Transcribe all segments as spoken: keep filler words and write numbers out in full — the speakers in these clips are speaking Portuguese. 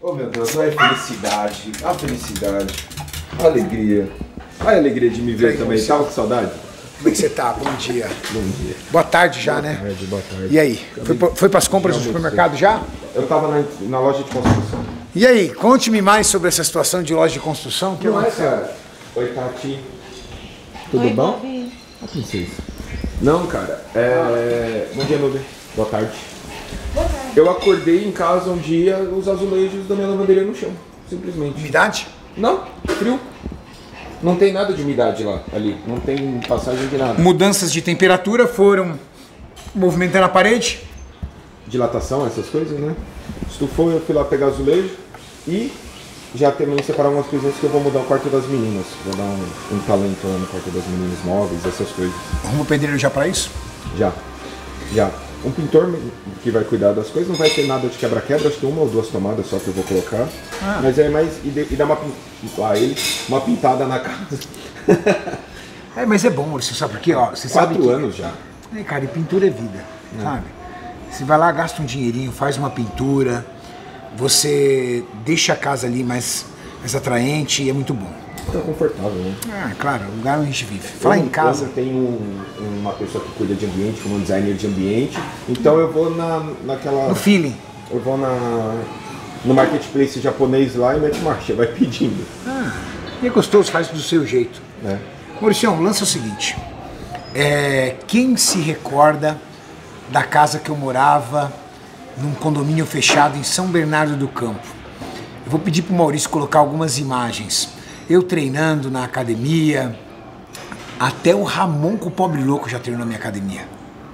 Oh meu Deus, olha a felicidade, a felicidade, a alegria. Olha a alegria de me ver também, tava com saudade? Como é que você tá? Bom dia. Bom dia. Boa tarde já, boa né? Boa tarde, boa tarde. E aí? Foi, foi para as compras do supermercado já? Eu tava na, na loja de construção. E aí, conte-me mais sobre essa situação de loja de construção. Que não é, cara? Oi, Tati. Tudo Oi, bom? Bobby. A princesa. Não, cara, é... Bom dia, Nube. Boa tarde. Boa tarde. Eu acordei em casa um dia, os azulejos da minha lavanderia no chão, simplesmente. Umidade? Não, frio. Não tem nada de umidade lá, ali. Não tem passagem de nada. Mudanças de temperatura foram movimentando a parede? Dilatação, essas coisas, né? Estufou, eu fui lá pegar azulejo e já terminei de separar umas coisinhas que eu vou mudar o quarto das meninas. Vou dar um, um talento lá no quarto das meninas, móveis, essas coisas. Arruma o pedreiro já para isso? Já. Já. Um pintor que vai cuidar das coisas, não vai ter nada de quebra-quebra, acho que uma ou duas tomadas só que eu vou colocar. Ah. Mas é mais. E, de, e dá uma, ah, ele, uma pintada na casa. É, mas é bom, você sabe por quê? Ó, você Quatro sabe que, anos já. É, cara, e pintura é vida, é. sabe? Você vai lá, gasta um dinheirinho, faz uma pintura, você deixa a casa ali mais, mais atraente e é muito bom. Tá confortável, né? Ah, claro, o lugar onde a gente vive. Falar em casa. Eu tenho um, uma pessoa que cuida de ambiente, como um designer de ambiente, então eu vou na, naquela. No feeling. Eu vou na, no marketplace japonês lá e mete marcha, vai pedindo. Ah, e é gostoso, faz do seu jeito. É. Maurício, o lance é o seguinte: é, quem se recorda da casa que eu morava num condomínio fechado em São Bernardo do Campo? Eu vou pedir pro Maurício colocar algumas imagens. Eu treinando na academia, até o Ramon com o Pobre Louco já treinou na minha academia.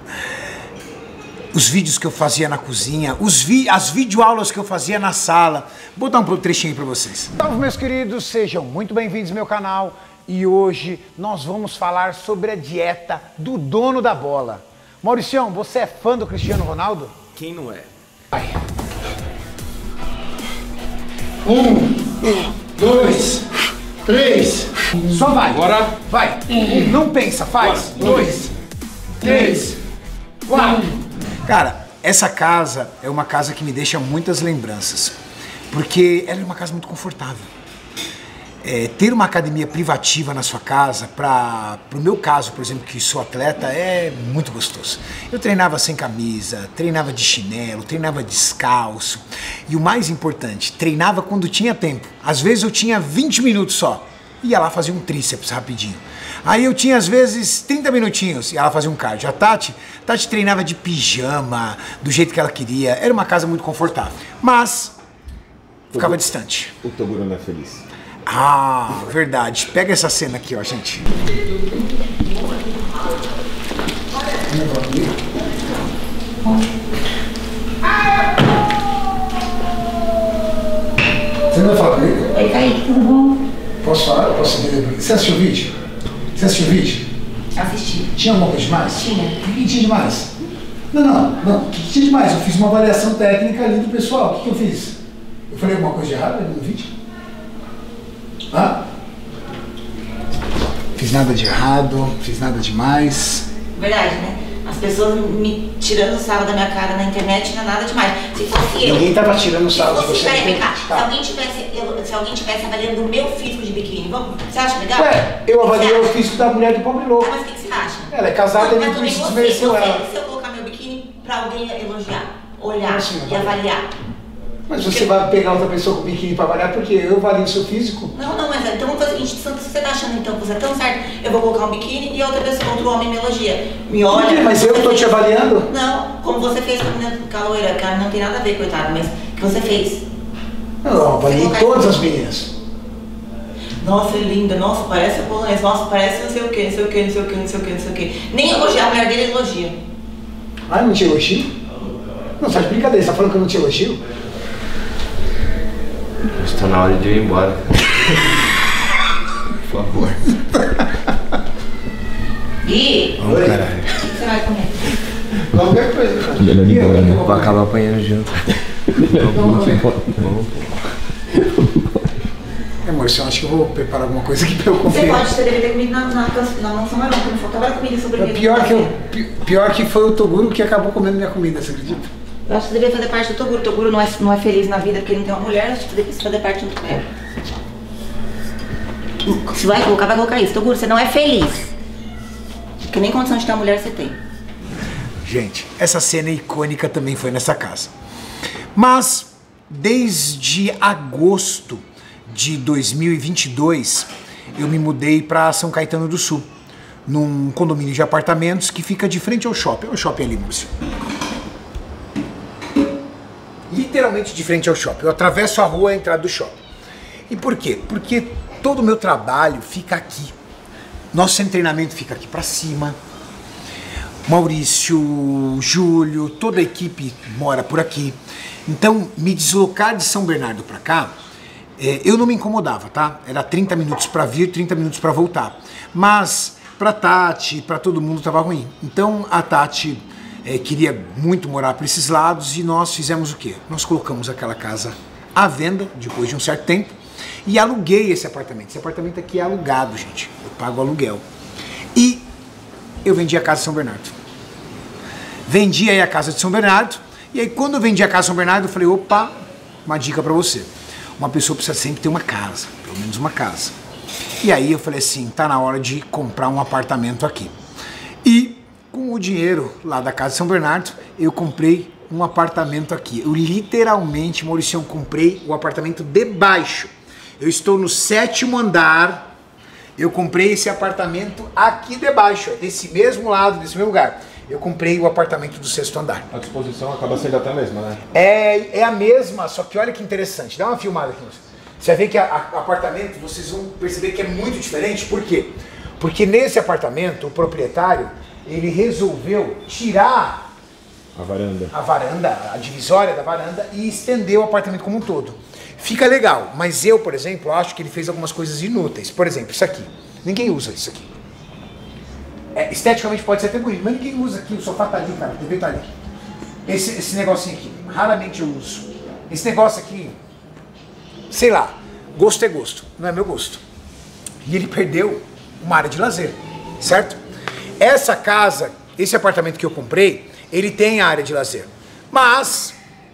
Os vídeos que eu fazia na cozinha, os vi as videoaulas que eu fazia na sala. Vou dar um trechinho para vocês. Salve, meus queridos, sejam muito bem-vindos ao meu canal. E hoje nós vamos falar sobre a dieta do dono da bola. Mauricião, você é fã do Cristiano Ronaldo? Quem não é? Vai. Um, dois... Três. Só vai. Bora. Vai. Um. Não pensa, faz. Bora. Dois. Três. Quatro. Cara, essa casa é uma casa que me deixa muitas lembranças. Porque ela é uma casa muito confortável. É, ter uma academia privativa na sua casa, para o meu caso, por exemplo, que sou atleta, é muito gostoso. Eu treinava sem camisa, treinava de chinelo, treinava descalço. E o mais importante, treinava quando tinha tempo. Às vezes eu tinha vinte minutos só. Ia lá fazer um tríceps rapidinho. Aí eu tinha às vezes trinta minutinhos, ia lá fazer um cardio. A Tati, Tati treinava de pijama, do jeito que ela queria. Era uma casa muito confortável. Mas ficava o, distante. O Toguro não é feliz. Ah, verdade. Pega essa cena aqui, ó, gente. Você não vai falar comigo? Oi, Kaique, tudo bom? Posso falar? Posso ver? Você assistiu o vídeo? Você assistiu o vídeo? Assisti. Tinha alguma coisa demais? Tinha. O que, que tinha demais? Não, não, não. O que, que tinha demais? Eu fiz uma avaliação técnica ali do pessoal. O que, que eu fiz? Eu falei alguma coisa de errado ali no vídeo? Ah? Fiz nada de errado, fiz nada demais. Verdade, né? As pessoas me tirando sarro da minha cara na internet não é nada demais. Se fosse eu... Ninguém tava tirando sarro de se fosse, você. peraí, cá, Tá. se alguém tivesse, eu, se alguém tivesse avaliando o meu físico de biquíni, vamos, você acha legal? Ué, eu avaliei o físico da mulher de pobre louco. Mas o que, que você acha? Ela é casada e Não, mas por também isso você, desmereceu você, ela. se eu colocar meu biquíni pra alguém elogiar, olhar Assim, e avaliar. Mas você vai pegar outra pessoa com biquíni pra avaliar porque eu avalio o seu físico? Não, não, mas então vamos fazer o seguinte, se você tá achando então que você é tão certo, eu vou colocar um biquíni e outra pessoa, outro homem me elogia. Me olha. Por quê? Mas eu tô te avaliando? Não, como você fez com a menina com a loira, que não tem nada a ver, coitado, mas que você fez. Eu avaliei todas as meninas. Nossa, é linda, nossa, parece a polonesa, nossa, parece não sei o que, não sei o que, não sei o que, não sei o que, não sei o que. Nem elogiar a mulher dele elogia. Ah, não te elogio? Não, tá de brincadeira, você tá falando que eu não te elogio? Está na hora de eu ir embora. Por favor. Gui, Vamos, caralho. o que você vai comer? Qualquer coisa, cara. Melhor ir embora, né? Vou acabar apanhando junto. É, amor, eu acho que eu vou preparar alguma coisa aqui pra eu comer. Você pode ter, ter comido na, na, na mansão marrom, que não faltava era comida sobre Pior que, eu, pi- pior que foi o Toguro que acabou comendo minha comida, você acredita? Eu acho que você deveria fazer parte do Toguro. O Toguro não é, não é feliz na vida porque ele não tem uma mulher, eu acho que você deveria fazer parte junto com ele. Se vai colocar, vai colocar isso. Toguro, você não é feliz. Porque nem condição de ter uma mulher você tem. Gente, essa cena icônica também foi nessa casa. Mas, desde agosto de dois mil e vinte e dois, eu me mudei para São Caetano do Sul, num condomínio de apartamentos que fica de frente ao shopping. É o shopping ali, Múrcio. Literalmente de frente ao shopping. Eu atravesso a rua e a entrada do shopping. E por quê? Porque todo o meu trabalho fica aqui. Nosso centro de treinamento fica aqui para cima. Maurício, Júlio, toda a equipe mora por aqui. Então, me deslocar de São Bernardo para cá, é, eu não me incomodava, tá? Era trinta minutos para vir, trinta minutos para voltar. Mas, para Tati, para todo mundo estava ruim. Então, a Tati é, queria muito morar para esses lados e nós fizemos o quê? Nós colocamos aquela casa à venda, depois de um certo tempo, e aluguei esse apartamento. Esse apartamento aqui é alugado, gente. Eu pago aluguel. E eu vendi a casa de São Bernardo. Vendi aí a casa de São Bernardo. E aí quando eu vendi a casa de São Bernardo, eu falei, opa, uma dica pra você. Uma pessoa precisa sempre ter uma casa, pelo menos uma casa. E aí eu falei assim, tá na hora de comprar um apartamento aqui. E com o dinheiro lá da casa de São Bernardo, eu comprei um apartamento aqui. Eu literalmente, Maurício, comprei o apartamento de baixo. Eu estou no sétimo andar, eu comprei esse apartamento aqui debaixo, desse mesmo lado, desse mesmo lugar. Eu comprei o apartamento do sexto andar. A disposição acaba sendo até a mesma, né? É, é a mesma, só que olha que interessante. Dá uma filmada aqui. Você vai ver que o apartamento, vocês vão perceber que é muito diferente. Por quê? Porque nesse apartamento, o proprietário, ele resolveu tirar a varanda, a varanda, a divisória da varanda e estender o apartamento como um todo. Fica legal, mas eu, por exemplo, acho que ele fez algumas coisas inúteis. Por exemplo, isso aqui. Ninguém usa isso aqui. É, esteticamente pode ser até bonito, mas ninguém usa aqui. O sofá tá ali, cara. A T V tá ali. Esse, esse negocinho aqui, raramente eu uso. Esse negócio aqui, sei lá, gosto é gosto, não é meu gosto. E ele perdeu uma área de lazer, certo? Essa casa, esse apartamento que eu comprei, ele tem área de lazer. Mas,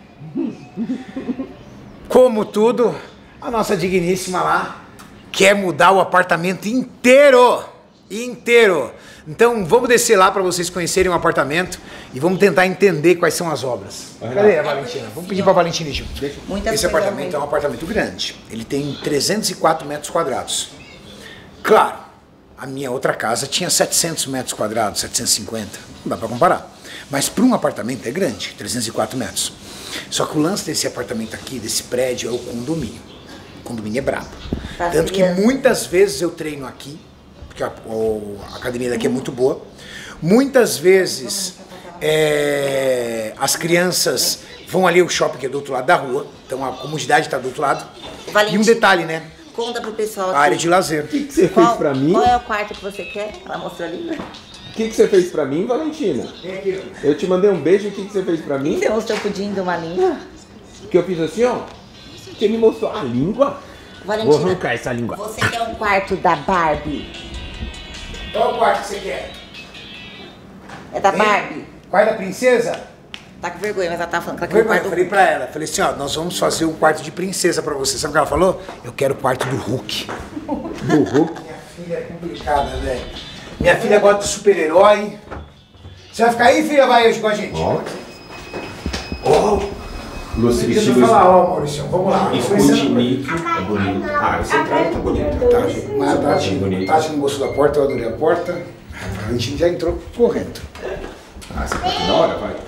como tudo, a nossa digníssima lá quer mudar o apartamento inteiro. Inteiro. Então vamos descer lá para vocês conhecerem o apartamento e vamos tentar entender quais são as obras. Cadê a Valentina? Vamos pedir para a Valentina ir junto. Esse apartamento é um apartamento grande. Ele tem trezentos e quatro metros quadrados. Claro, a minha outra casa tinha setecentos metros quadrados, setecentos e cinquenta. Não dá para comparar. Mas para um apartamento é grande, trezentos e quatro metros. Só que o lance desse apartamento aqui, desse prédio, é o condomínio. O condomínio é brabo. Tanto que muitas vezes eu treino aqui, porque a, a academia daqui é muito boa. Muitas vezes é, as crianças vão ali ao shopping que é do outro lado da rua, então a comunidade está do outro lado. Valentina, e um detalhe, né? Conta pro pessoal aqui. A área de lazer. O que, que você Qual, fez pra mim? Qual é o quarto que você quer? Ela mostrou ali, né? O que, que você fez pra mim, Valentina? Eu te mandei um beijo, o que, que você fez pra mim? Você mostrou o pudim de uma língua? Que eu fiz assim, ó. Você me mostrou a língua? Valentina, vou arrancar essa língua. Você quer um quarto da Barbie? Qual o quarto que você quer? É da Hein? Barbie? Quarto da princesa? Tá com vergonha, mas ela tá falando que ela quer Eu um quarto do... falei pra ela, falei assim, ó, nós vamos fazer um quarto de princesa pra você. Sabe o que ela falou? Eu quero o quarto do Hulk. Do Hulk? Minha filha é complicada, velho. Minha filha gosta de super-herói. Você vai ficar aí, filha? Vai hoje com a gente. Ó. Ó. Lúcio Deixa eu vestido falar, ó, Maurício, vamos lá. Sputnik. É bonito. Ah, esse cara tá bonito. Tá, gente. Mas a Tati, bonito. Tati não gostou da porta, eu adorei a porta. A gente já entrou correndo. Ah, essa parte da hora, vai.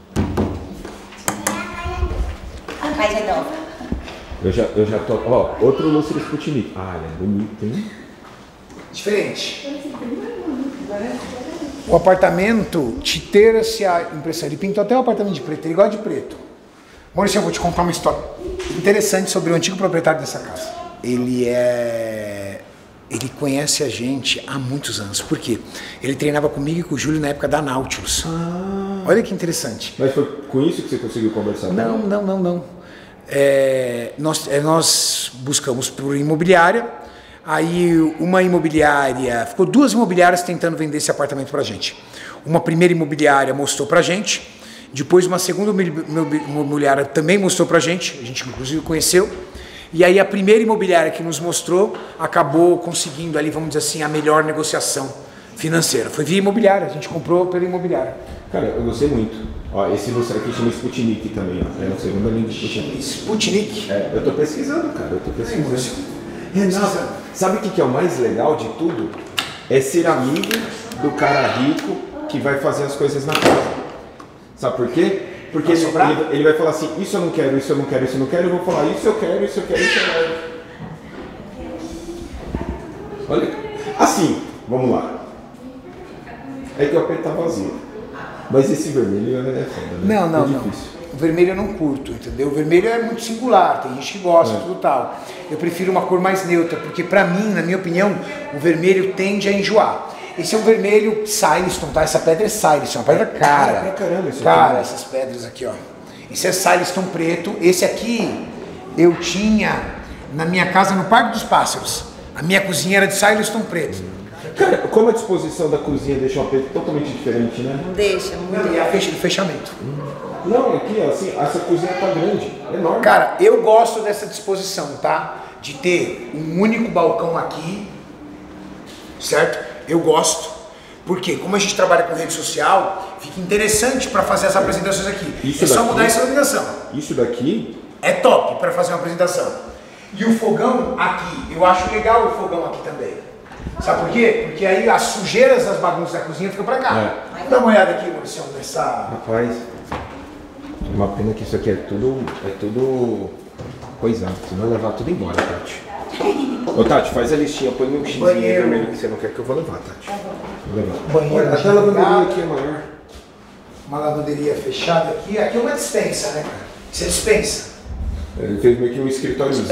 Vai, Redão. Eu já, eu já tô. Ó, outro Lúcio Sputnik. Ah, ele é bonito, hein? Diferente. O apartamento te ter essa impressão. Ele pintou até o apartamento de preto, ele gosta de preto. Maurício, eu vou te contar uma história interessante sobre o antigo proprietário dessa casa. Ele é... Ele conhece a gente há muitos anos. Por quê? Ele treinava comigo e com o Júlio na época da Nautilus. Ah. Olha que interessante. Mas foi com isso que você conseguiu conversar? Não, não, não, não. É, nós, é, nós buscamos por imobiliária. Aí uma imobiliária... Ficou duas imobiliárias tentando vender esse apartamento pra gente. Uma primeira imobiliária mostrou pra gente. Depois uma segunda imobiliária também mostrou pra gente, a gente inclusive conheceu. E aí a primeira imobiliária que nos mostrou acabou conseguindo ali, vamos dizer assim, a melhor negociação financeira. Foi via imobiliária, a gente comprou pela imobiliária. Cara, eu gostei muito. Ó, esse ilustre aqui chama Sputnik também, ó. É a segunda linha de Sputnik. Sputnik? É, eu tô pesquisando, cara, eu tô pesquisando. Renato, sabe o que, que é o mais legal de tudo? É ser amigo do cara rico que vai fazer as coisas na casa. Sabe por quê? Porque ele, ele, ele vai falar assim, isso eu não quero, isso eu não quero, isso eu não quero, eu vou falar, isso eu quero, isso eu quero, isso eu quero. Olha, assim, vamos lá. É que o apê tá vazio. Mas esse vermelho é foda, né? Não, não, é não. O vermelho eu não curto, entendeu? O vermelho é muito singular, tem gente que gosta, é. tudo tal. Eu prefiro uma cor mais neutra, porque pra mim, na minha opinião, o vermelho tende a enjoar. Esse é um vermelho Silestone, tá? Essa pedra é Silestone, uma pedra cara. Cara, caramba, isso cara, aqui. Essas pedras aqui, ó. Esse é Silestone preto. Esse aqui eu tinha na minha casa no Parque dos Pássaros. A minha cozinha era de Silestone preto. Cara, como a disposição da cozinha deixa um apê totalmente diferente, né? Deixa, muito. E a fecha, o fechamento. Não, aqui, ó, assim, essa cozinha tá grande, enorme. Cara, eu gosto dessa disposição, tá? De ter um único balcão aqui, certo? Eu gosto, porque como a gente trabalha com rede social, fica interessante para fazer as apresentações aqui. Isso é só daqui, mudar essa iluminação. Isso daqui é top para fazer uma apresentação. E o fogão aqui, eu acho legal o fogão aqui também. Sabe por quê? Porque aí as sujeiras das bagunças da cozinha ficam para cá. É. Dá uma olhada aqui, Maurício, nessa... Rapaz, é uma pena que isso aqui é tudo, é tudo coisado, senão eu levar tudo embora, Tati. Ô Tati, faz a listinha, põe um xizinho vermelho que você não quer que eu vou levar, Tati. Vou levar. Banheiro. Olha, até a lavanderia aqui é maior. Uma lavanderia fechada aqui. Aqui é uma dispensa, né, cara? Você dispensa. Ele fez meio que um escritóriozinho.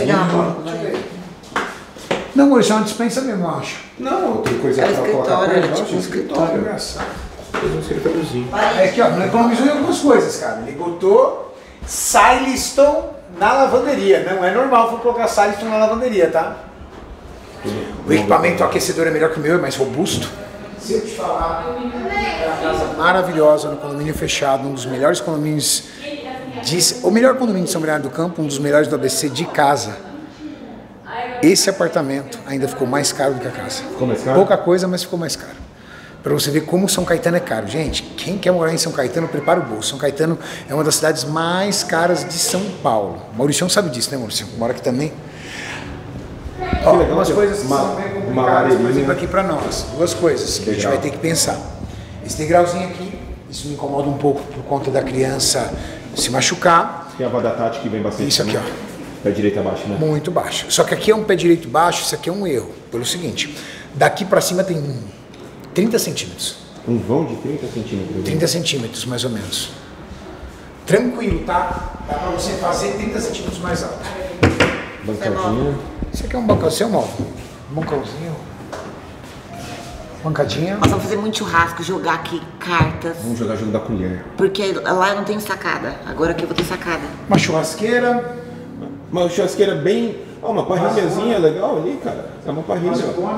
Não, Maurício, é uma dispensa mesmo, eu acho. Não, tem coisa pra colocar perto, é tipo um escritório. Engraçado. Fez um escritóriozinho. É aqui, ó, não economizou em algumas coisas, cara. Ele botou Silestone na lavanderia. Não é normal for colocar Silestone na lavanderia, tá? O equipamento aquecedor é melhor que o meu, é mais robusto. Se eu te falar, é uma casa maravilhosa no condomínio fechado, um dos melhores condomínios, de, o melhor condomínio de São Bernardo do Campo, um dos melhores do A B C de casa. Esse apartamento ainda ficou mais caro do que a casa. Ficou mais caro? Pouca coisa, mas ficou mais caro. Para você ver como São Caetano é caro. Gente, quem quer morar em São Caetano, prepara o bolso. São Caetano é uma das cidades mais caras de São Paulo. Maurício sabe disso, né, Maurício? Mora aqui também. Ó, legal, umas coisas que são bem complicadas, por exemplo, aqui para nós. Duas coisas que legal. A gente vai ter que pensar. Esse degrauzinho aqui, isso me incomoda um pouco por conta da criança se machucar. Tem a avó da Tati que vem bastante. Isso aqui, também. ó. Pé direito abaixo, né? Muito baixo. Só que aqui é um pé direito baixo, isso aqui é um erro. Pelo seguinte, daqui para cima tem trinta centímetros. Um vão de trinta centímetros? trinta centímetros, mais ou menos. Tranquilo, tá? Dá para você fazer trinta centímetros mais alto. Bancadinha. Isso aqui é um bancãozinho, é móvel. Bancãozinho. Bancadinha. Nós vamos fazer muito churrasco, jogar aqui cartas. Vamos jogar jogo da colher. Porque lá eu não tenho sacada. Agora aqui eu vou ter sacada. Uma churrasqueira. Uma churrasqueira bem... Ó, uma parrilhazinha legal ali, cara. É uma parrilha.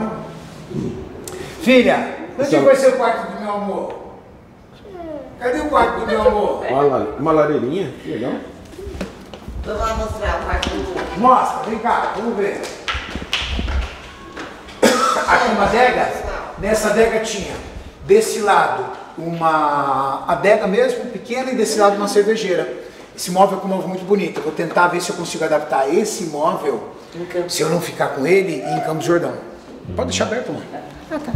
Filha, onde vai ser o quarto do meu amor? Cadê o quarto do meu amor? Uma, uma lareirinha, que legal. Vamos lá mostrar o quarto do... Mostra, vem cá, vamos ver. Aqui uma adega, nessa adega tinha desse lado uma adega mesmo, pequena, e desse lado uma cervejeira. Esse móvel é um móvel muito bonito. Eu vou tentar ver se eu consigo adaptar esse móvel, se eu não ficar com ele, em Campos do Jordão. Pode deixar aberto, mano. Ah, tá.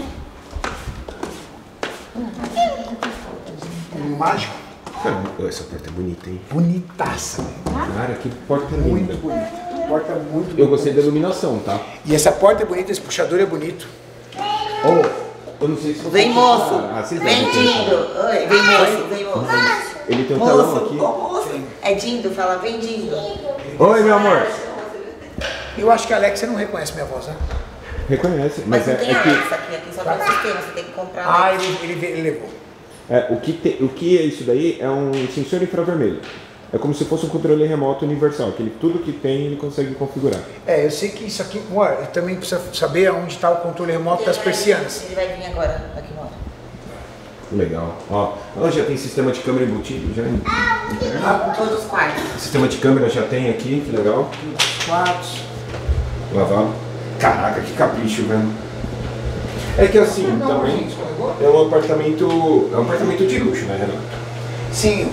Um mágico. Cara, essa porta é bonita, hein? Bonitaça, velho. Cara, que porta linda. Muito bonita. Porta muito bonita. Eu gostei da iluminação, tá? E essa porta é bonita, esse puxador é bonito. Oh, eu não sei se... Vem, moço. Ah, vem, Dindo. Oi, vem, moço. Vem, moço. Ele tem um moço, telão aqui. Ô, moço. É Dindo, fala, vem, Dindo. Oi, meu amor. Eu acho que a Alexa não reconhece minha voz, né? Reconhece, mas, mas não é, tem é que... Alexa aqui, aqui só tem o sistema, você tem que comprar. Ah, ele, ele, ele levou. É, o, que te, o que é isso daí é um sensor infravermelho. É como se fosse um controle remoto universal, que ele, tudo que tem ele consegue configurar. É, eu sei que isso aqui, amor, eu também preciso saber onde está o controle remoto das persianas. Ele vai vir agora, aqui, mano. Legal. Ó, ela já tem sistema de câmera embutido, já. Ah, todos os quartos. Sistema de câmera já tem aqui, que legal. Os quartos. Lavabo. Caraca, que capricho, velho. É que assim, Não, também gente, escorregou? é um apartamento. É um apartamento de luxo, né, Renato? Sim.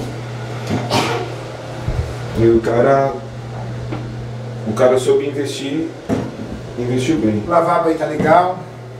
E o cara. O cara soube investir. Investiu bem. O lavabo aí tá legal.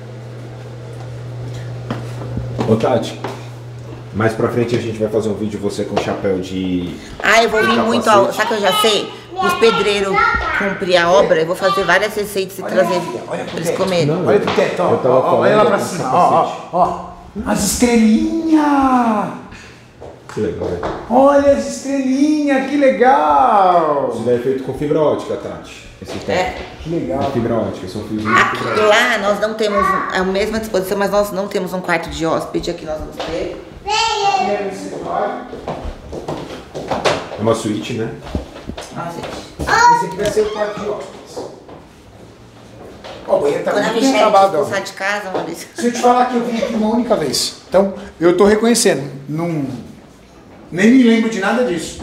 Ô Tati, mais pra frente a gente vai fazer um vídeo de você com chapéu de... Ah, eu vou vir de muito capacete. ao... Sabe que eu já sei? Os pedreiros cumprir a obra, eu vou fazer várias receitas e Olha trazer aí, olha pro pra eles teto. comerem. Não, Olha pro teto, ó. Eu tava ó, ó, falando olha lá pra com cima, capacete. ó, ó, ó. As estrelinhas! Que legal, velho. Olha as estrelinhas, que legal! Isso daí é feito com fibra ótica, Tati. Esse teto. É. Que legal. É fibra ótica, são fios de fibra Aqui, ótica. lá nós não temos um- a mesma disposição, mas nós não temos um quarto de hóspede. Aqui nós vamos ter. É uma suíte, né? Ah, gente. Esse aqui vai ser o quarto de hóspedes. Ó, o banheiro tá Quando a muito bem Michelle acabado, quis ó. expulsar de casa, Maurício. Se eu te falar que eu vim aqui uma única vez, então eu tô reconhecendo, não, nem me lembro de nada disso.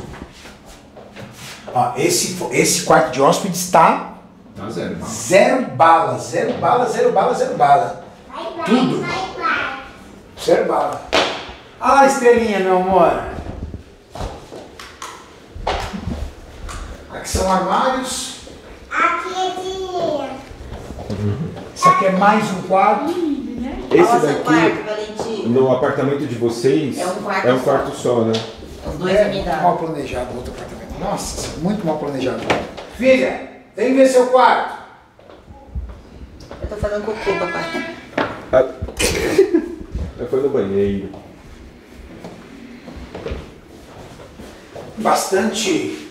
Ó, esse, esse quarto de hóspedes está Tá zero, mano. zero bala, zero bala, zero bala, zero bala. Tudo. Zero bala. Olha lá a estrelinha, meu amor. Aqui são armários. Aqui é dinheiro. Isso aqui é mais um quarto. Esse Olha o seu daqui, quarto, Valentim. no apartamento de vocês, É um quarto é um só. quarto só, né? Os dois É, unidades. mal planejado o outro apartamento. Nossa, muito mal planejado. Filha, vem ver seu quarto. Eu tô fazendo cocô, papai. Ah. Eu fui no banheiro. Bastante,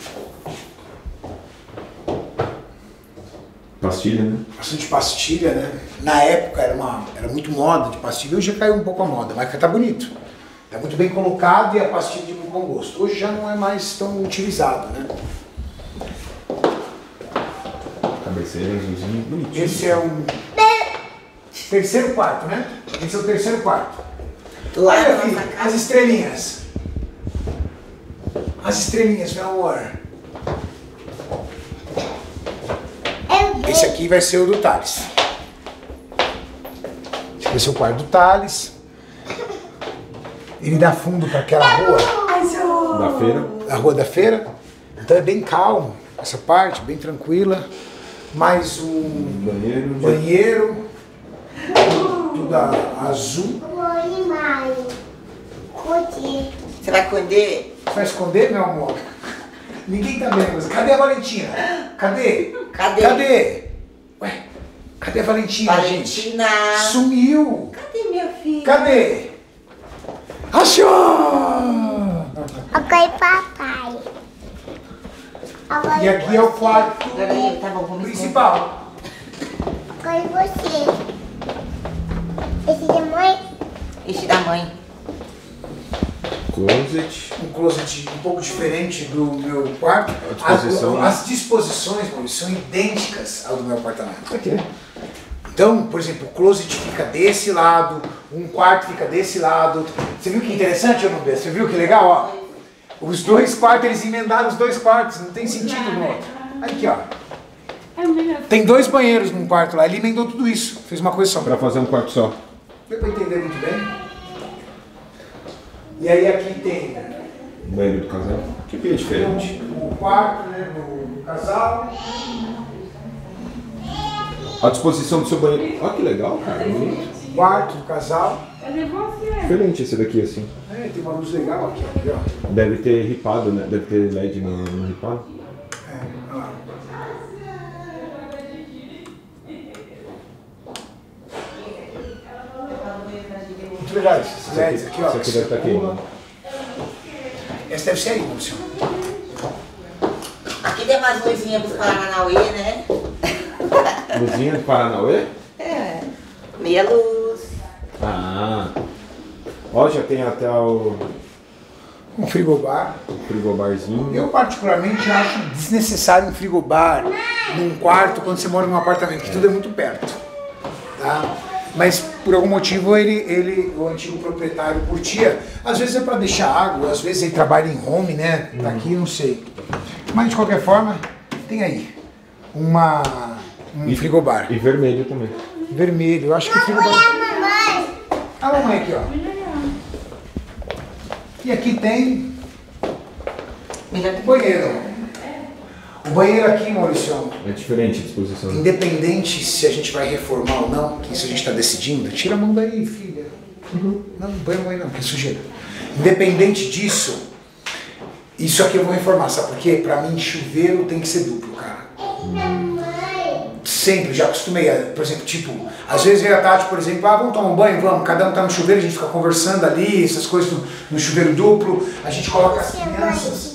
Pastilha, né? bastante pastilha, né? Na época era, uma, era muito moda de pastilha, hoje já caiu um pouco a moda, mas tá bonito. Tá muito bem colocado e a pastilha de muito bom gosto. Hoje já não é mais tão utilizado, né? Cabeceira, azulzinho, bonitinho. Esse é um terceiro quarto, né? Esse é o terceiro quarto. Lá Olha, na filho, nossa as casa. estrelinhas. As estrelinhas, meu amor. Esse aqui vai ser o do Thales. Esse vai ser o quarto do Thales. Ele dá fundo para aquela rua, Da feira. a rua da feira. Então é bem calmo essa parte, bem tranquila. Mais um Banheiro. banheiro, tudo a- azul. Vou mais. Curtir. Você vai esconder? Vai esconder, meu amor? Ninguém tá vendo. Mas cadê a Valentina? Cadê? Cadê? Cadê? Ué, cadê a Valentina, gente? Valentina. Sumiu. Cadê minha filha? Cadê? Achou! Ok, papai. Agora E aqui é o quarto Peraí, tá bom, vamos principal. agora você. Esse de mãe. Esse da mãe. Closet. Um closet um pouco diferente do meu quarto. A disposição, As, né? as disposições, Maurício, são idênticas ao do meu apartamento. Aqui. Então, por exemplo, o closet fica desse lado, um quarto fica desse lado. Você viu que interessante, ou não, Bê? Você viu que legal, ó? Os dois quartos, eles emendaram os dois quartos, não tem sentido no outro. Aqui, ó. Tem dois banheiros num quarto lá, ele emendou tudo isso, fez uma coisa só. Pra fazer um quarto só. Deu pra entender muito bem? E aí aqui tem Banheiro do casal. Que bem diferente. o quarto, né, do, do casal. A disposição do seu banheiro. Olha que legal, cara. Bonito. Quarto do casal. Diferente esse daqui, assim. É, tem uma luz legal aqui, aqui ó. Deve ter ripado, né? Deve ter L E D no, no ripado. É, olha lá. Muito legal esses L E Ds aqui, ó. Isso aqui deve estar queimando. Esse deve ser aí, Lúcio. Aqui tem umas luzinhas pros Paranauê, né? Luzinha do Paranauê? É. Meia luz. Ah. Ó, já tem até o Um frigobar. frigobarzinho. Eu particularmente acho desnecessário um frigobar num quarto quando você mora num apartamento, que tudo é muito perto. Tá? Mas por algum motivo ele, ele, o antigo proprietário curtia. Às vezes é para deixar água, às vezes ele trabalha em home, né? Tá aqui, não sei. Mas de qualquer forma, tem aí uma, um E- frigobar. E vermelho também. Vermelho, eu acho que o Foi frigobar... a mamãe. A mamãe aqui, ó. E aqui tem Melhor o banheiro. O banheiro aqui, Maurício, É diferente a disposição. independente se a gente vai reformar ou não, que isso a gente está decidindo, tira a mão daí, filha. Não, não banho banho não, que é sujeira. Independente disso, isso aqui eu vou reformar, sabe por quê? Pra mim, chuveiro tem que ser duplo, cara. Sempre, já acostumei. Por exemplo, tipo, às vezes eu e a Tati, por exemplo, ah, vamos tomar um banho, vamos, cada um tá no chuveiro, a gente fica conversando ali, essas coisas no, no chuveiro duplo, a gente coloca as crianças.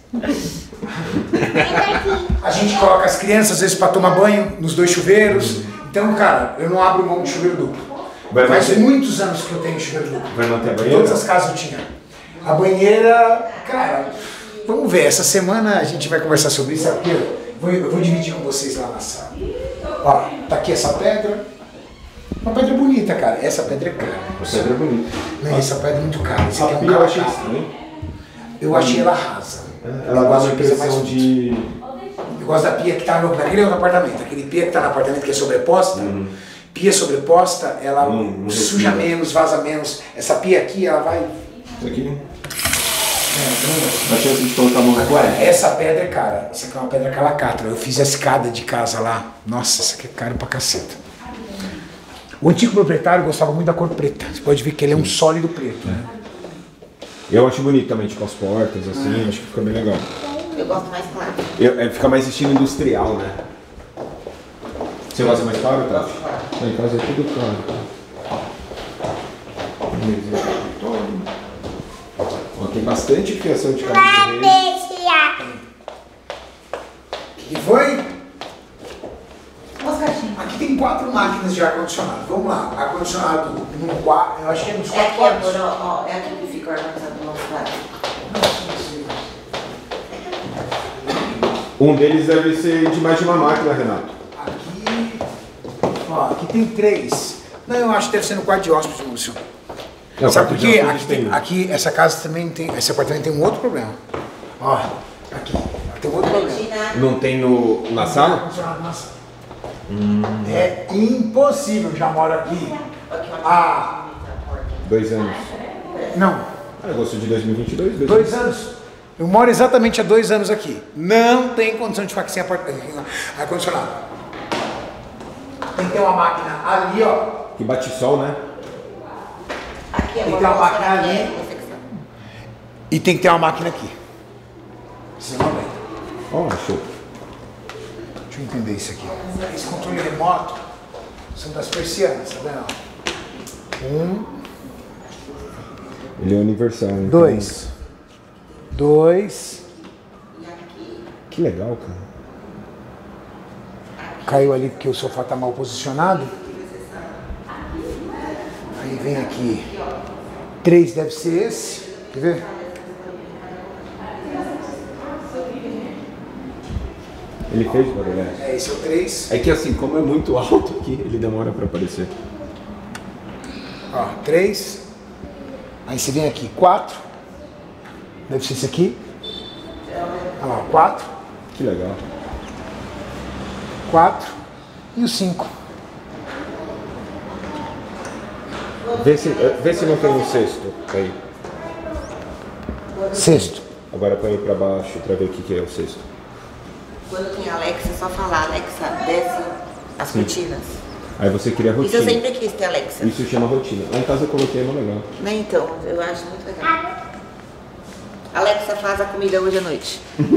A gente coloca as crianças, às vezes, pra tomar banho nos dois chuveiros. Então, cara, eu não abro mão de chuveiro duplo. Vai Faz manter- muitos anos que eu tenho chuveiro duplo. Vai manter a banheira? Todas as casas eu tinha. A banheira, cara, vamos ver. Essa semana a gente vai conversar sobre isso. Aqui, eu vou, eu vou dividir com vocês lá na sala. Ó, tá aqui essa pedra. Uma pedra bonita, cara. Essa pedra é cara. A pedra é bonita. Não, essa pedra é muito cara. Esse A aqui é um pia eu achei caracata. estranho. Eu achei ela rasa. Ela Eu dá gosto uma de coisa mais impressão bonita. de... Eu gosto da pia que tá no, naquele outro apartamento. Aquele pia que tá no apartamento que é sobreposta. Pia sobreposta, ela Não- não suja respira. menos, vaza menos. Essa pia aqui, ela vai... Isso aqui, né? A chance de colocar a mão Agora, fora. essa pedra é cara. Essa aqui é uma pedra calacatra. Eu fiz a escada de casa lá. Nossa, essa aqui é cara pra caceta. O antigo proprietário gostava muito da cor preta. Você pode ver que ele é um sólido preto. Né? Eu acho bonito também, tipo as portas, assim, acho que fica bem legal. Eu gosto mais claro. Eu, é, fica mais estilo industrial, né? Você gosta mais claro, tá? Lá em casa é tudo claro. Ó, tem bastante fiação de cabelo de rei. O que foi? Umas caixinhas. Aqui tem quatro máquinas de ar-condicionado. Vamos lá. Ar-condicionado no quarto. Eu acho que é nos É quatro aqui quartos. agora, ó, é aqui que fica o ar-condicionado do nosso lado. Um deles deve ser de mais de uma máquina, Renato. Aqui. Ó, aqui tem três. Não, eu acho que deve ser no quarto de hóspede, Lúcio. Não, Sabe por quarto de quê? hóspede Aqui, tem- tem. aqui, essa casa também tem. Esse apartamento tem um outro problema. Ó, aqui. Tem um outro problema. Imagina. Não tem no, na sala? Ar-condicionado na sala. É impossível, já moro aqui. Ah, Dois anos. não, Ah, agosto de dois mil e vinte e dois? Dois, dois anos. Eu moro exatamente há dois anos aqui. Não tem condição de ficar sem apart- ar-condicionado. Tem que ter uma máquina ali, ó. Que bate sol, né? Aqui é Tem que ter uma moça, máquina aqui ali. é você que sabe. E tem que ter uma máquina aqui. Senão não aguenta. Ó, show. Deixa eu entender isso aqui. Esse controle remoto são das persianas, tá vendo? Um, Ele é universal, então. dois. Dois. Que legal, cara. Caiu ali porque o sofá tá mal posicionado. Aí vem aqui. Três deve ser esse. Quer ver? Ele fez barulho. É, esse é o três. É que assim, como é muito alto aqui, ele demora pra aparecer. Ó, três. Aí você vem aqui, quatro. Deve ser esse aqui. Olha lá, quatro. Que legal. Quatro. E o cinco. Vê se, eh, vê se não tem um sexto aí. Sexto. Agora põe pra baixo pra ver o que, que é o sexto. Quando tem Alexa, é só falar, Alexa, desce as cortinas. Aí você cria Isso rotina. eu sempre quis ter Alexa. Isso chama rotina. Lá em casa eu coloquei, é mó legal. Né, então, eu acho muito legal. Alexa, faz a comida hoje à noite.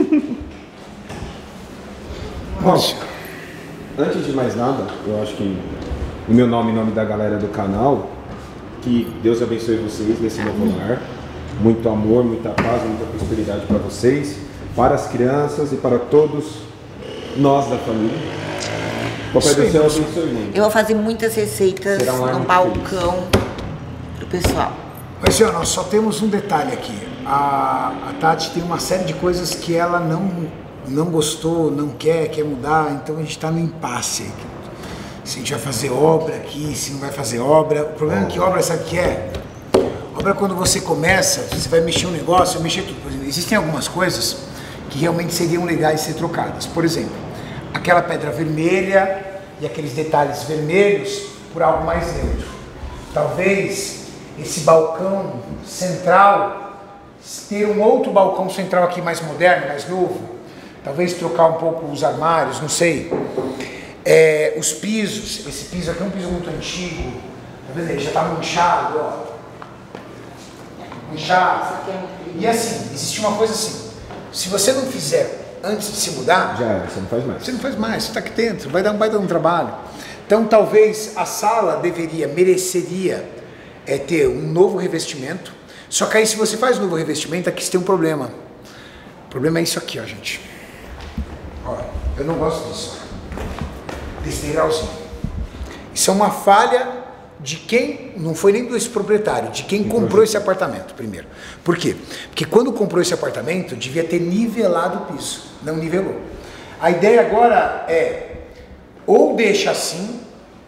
Nossa. Antes de mais nada, eu acho que em meu nome e em nome da galera do canal, que Deus abençoe vocês nesse novo lar. Muito amor, muita paz, muita prosperidade para vocês, para as crianças e para todos nós da família. Papai do céu abençoe muito. Eu vou fazer muitas receitas Será um ar no muito balcão pro pessoal. Mas, senhor, nós só temos um detalhe aqui. A, a Tati tem uma série de coisas que ela não, não gostou, não quer, quer mudar, então a gente está no impasse. se a gente vai fazer obra aqui, se não vai fazer obra. O problema é que obra, sabe o que é? Obra, quando você começa, você vai mexer um negócio, mexer tudo. Por exemplo, existem algumas coisas que realmente seriam legais de ser trocadas. Por exemplo, aquela pedra vermelha e aqueles detalhes vermelhos por algo mais neutro. Talvez esse balcão central, ter um outro balcão central aqui mais moderno, mais novo. Talvez trocar um pouco os armários, não sei. É, os pisos, esse piso aqui é um piso muito antigo, tá vendo? Ele já está manchado, ó. Manchado. E assim, existe uma coisa assim, se você não fizer antes de se mudar, já era, você não faz mais. Você não faz mais, você está aqui dentro, vai dar, vai dar um trabalho. Então talvez a sala deveria, mereceria é, ter um novo revestimento, só que aí se você faz um novo revestimento, aqui você tem um problema. O problema é isso aqui, ó, gente. Ó, eu não gosto disso. Desse degrauzinho. Isso é uma falha de quem, não foi nem do proprietário, de quem comprou esse apartamento primeiro. Por quê? Porque quando comprou esse apartamento, devia ter nivelado o piso, não nivelou. A ideia agora é, ou deixa assim,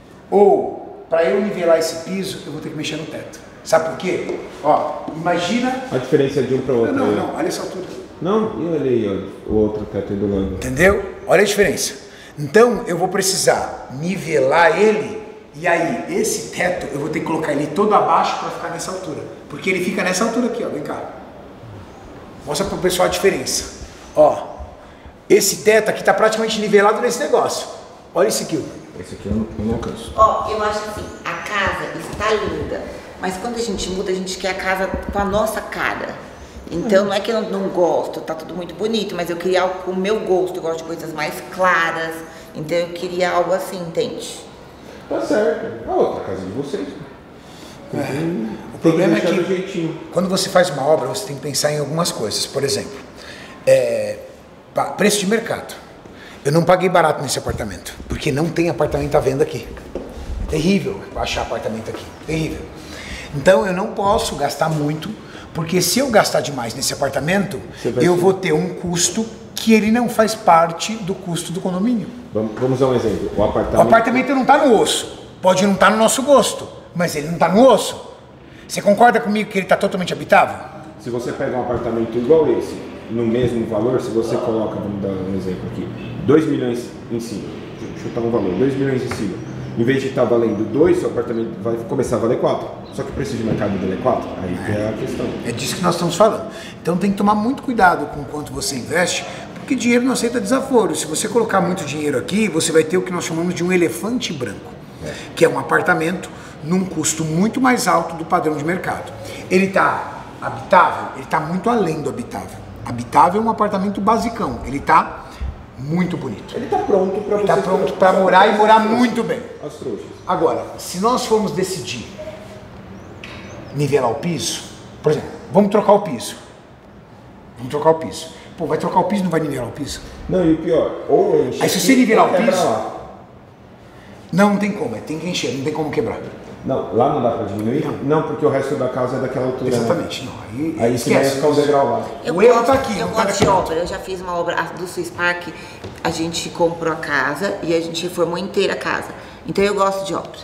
ou para eu nivelar esse piso, eu vou ter que mexer no teto. Sabe por quê? Ó, imagina... A diferença de um para o outro. Não, não, aí. não, olha essa altura. Não, e olha aí, ó, o outro teto aí do lado. Entendeu? Olha a diferença. Então, eu vou precisar nivelar ele, e aí, esse teto, eu vou ter que colocar ele todo abaixo para ficar nessa altura. Porque ele fica nessa altura aqui, ó, vem cá. Mostra para o pessoal a diferença. Ó, esse teto aqui está praticamente nivelado nesse negócio. Olha esse aqui. Esse aqui eu não, eu não alcanço. Ó, eu acho assim, a casa está linda, mas quando a gente muda, a gente quer a casa com a nossa cara. Então, não é que eu não, não gosto, tá tudo muito bonito, mas eu queria algo com o meu gosto, eu gosto de coisas mais claras, então eu queria algo assim, entende? Tá certo, a outra casa de vocês. Tem que, É. tem O problema é deixar que do jeitinho. quando você faz uma obra, você tem que pensar em algumas coisas. Por exemplo, é, pá, preço de mercado. Eu não paguei barato nesse apartamento, porque não tem apartamento à venda aqui. É terrível achar apartamento aqui, terrível. Então eu não posso gastar muito, porque se eu gastar demais nesse apartamento, eu ser... vou ter um custo que ele não faz parte do custo do condomínio. Vamos, vamos dar um exemplo. O apartamento, O apartamento não está no osso, pode não estar no nosso gosto, mas ele não está no osso. Você concorda comigo que ele está totalmente habitável? Se você pega um apartamento igual esse, no mesmo valor, se você coloca, vamos dar um exemplo aqui, dois milhões em cima, chutar um valor, dois milhões em cima, em vez de estar valendo dois, seu apartamento vai começar a valer quatro. Só que o preço de mercado dele é quatro, aí que é a questão. É disso que nós estamos falando. Então tem que tomar muito cuidado com quanto você investe, porque dinheiro não aceita desaforo. Se você colocar muito dinheiro aqui, você vai ter o que nós chamamos de um elefante branco, é. que é um apartamento num custo muito mais alto do padrão de mercado. Ele está habitável? Ele está muito além do habitável. Habitável é um apartamento basicão, ele está muito bonito. Ele está pronto para você. Está pronto para morar e morar muito bem. As trouxas. Agora, se nós formos decidir nivelar o piso, por exemplo, vamos trocar o piso. Vamos trocar o piso. Pô, vai trocar o piso e não vai nivelar o piso? Não, e o pior, ou enche. Aí se você nivelar o piso, lá. não, não tem como, é, tem que encher, não tem como quebrar. Não, lá não dá para diminuir? Não. não, porque o resto da casa é daquela altura. Exatamente, né? não. Aí, Aí você vai esquece. ficar o degrau lá. Eu O erro gosto, tá aqui, eu não tá gosto de daqui. obra. Eu já fiz uma obra a do Swiss Park, a gente comprou a casa e a gente reformou inteira a casa. Então eu gosto de obra.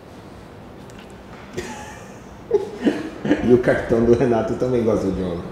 E o cartão do Renato também gosta de obra.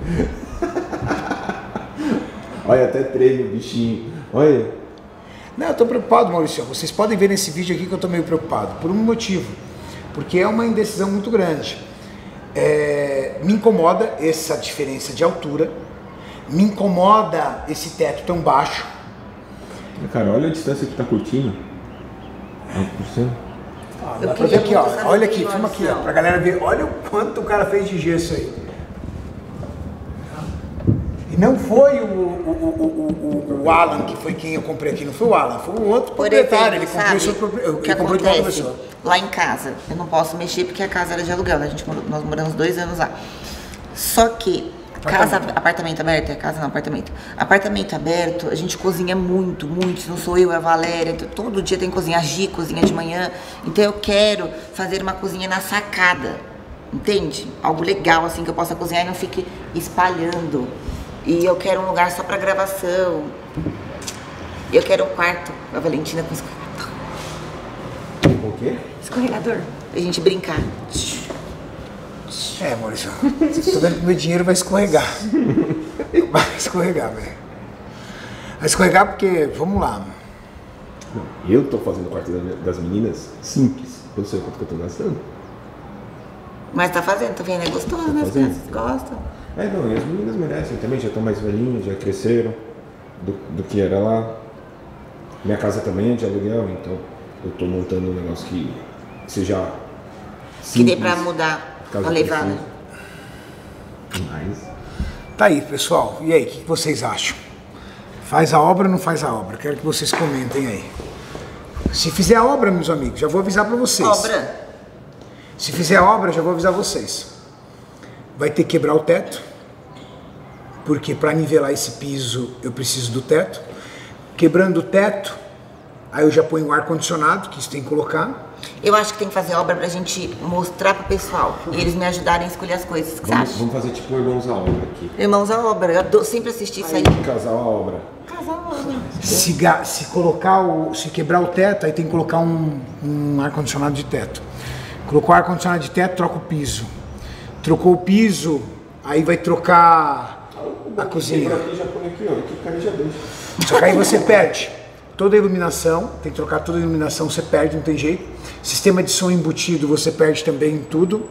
Olha, até treme o bichinho. Olha. Não, eu tô preocupado, Maurício. Vocês podem ver nesse vídeo aqui que eu tô meio preocupado. Por um motivo. Porque é uma indecisão muito grande. É, me incomoda essa diferença de altura. Me incomoda esse teto tão baixo. Cara, olha a distância que tá curtindo. por cento. Ah, Eu dá pra ver queria aqui, ó. muito saber Olha o que aqui, tem filma no aqui, ó, chão. pra galera ver. Olha o quanto o cara fez de gesso aí. E não foi o, o, o, o, o Alan que foi quem eu comprei aqui, não foi o Alan, foi o outro Por proprietário. exemplo, Ele comprou sabe, isso pro- o que ele comprou de outra acontece pessoa. lá em casa, eu não posso mexer porque a casa era de aluguel, né? A gente morou- nós moramos dois anos lá. Só que casa, Apartamento. apartamento aberto, é casa não, apartamento. Apartamento aberto, a gente cozinha muito, muito. Não sou eu, é a Valéria. Então, todo dia tem que cozinhar. A Gi cozinha de manhã. Então eu quero fazer uma cozinha na sacada, entende? Algo legal assim que eu possa cozinhar e não fique espalhando. E eu quero um lugar só pra gravação. Eu quero um quarto, a Valentina com os O quê? Escorregador. Pra gente brincar. É, Maurício. Tô vendo que meu dinheiro vai escorregar. Vai escorregar, velho. Vai escorregar porque, vamos lá. Não, eu tô fazendo o quarto das meninas simples. Eu sei quanto que eu tô gastando. Mas tá fazendo, tá vendo? É gostoso, né? As fazendo. crianças gostam. É, não, e as meninas merecem também, já estão mais velhinhas, já cresceram do, do que era lá. Minha casa também é de aluguel, então eu tô montando um negócio que seja simples. Que dê pra mudar a levada. Mas... Tá aí, pessoal. E aí, o que vocês acham? Faz a obra ou não faz a obra? Quero que vocês comentem aí. Se fizer a obra, meus amigos, já vou avisar pra vocês. Obra. Se fizer a obra, já vou avisar vocês. Vai ter que quebrar o teto, porque para nivelar esse piso eu preciso do teto. Quebrando o teto, aí eu já ponho o ar-condicionado, que isso tem que colocar. Eu acho que tem que fazer obra pra gente mostrar pro pessoal e eles me ajudarem a escolher as coisas. O que você Vamos, acha? vamos fazer tipo Irmãos à Obra aqui. Irmãos à obra. Eu adoro, sempre assisti isso aí. Casal à Obra. Casal à obra. Se, ga- se colocar o, se quebrar o teto, aí tem que colocar um, um ar-condicionado de teto. Colocou o ar-condicionado de teto, troca o piso. Trocou o piso, aí vai trocar a cozinha. Quebra aqui, já põe aqui, ó. Aqui o cara já deixa. Só que aí você perde toda a iluminação, tem que trocar toda a iluminação, você perde, não tem jeito. Sistema de som embutido, você perde também tudo.